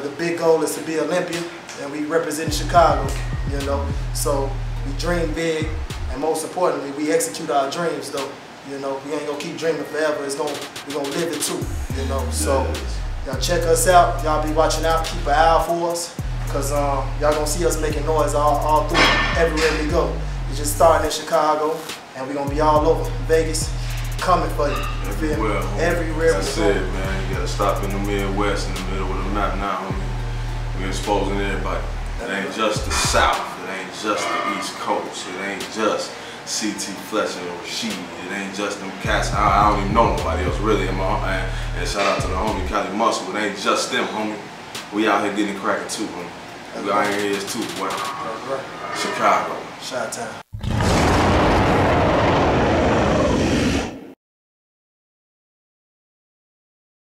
the big goal is to be Olympia, and we represent Chicago, you know. So we dream big, and most importantly, we execute our dreams though. You know, we ain't gonna we'll keep dreaming forever. We're gonna live it too, you know. So y'all check us out. Y'all be watching out. Keep an eye out for us, cause y'all gonna see us making noise all through everywhere we go. We just starting in Chicago, and we gonna be all over Vegas, coming for you. Everywhere, homie. Everywhere. That's it, man. You gotta stop in the Midwest, in the middle of the map now, homie. We're exposing everybody. It ain't just the South. It ain't just the East Coast. It ain't just C.T. Fletcher or Rashid. It ain't just them cats. I don't even know nobody else really. And shout out to the homie Cali Muscle. It ain't just them, homie. We out here getting cracking too, homie. We out here too, boy. Chicago. Chi-Town.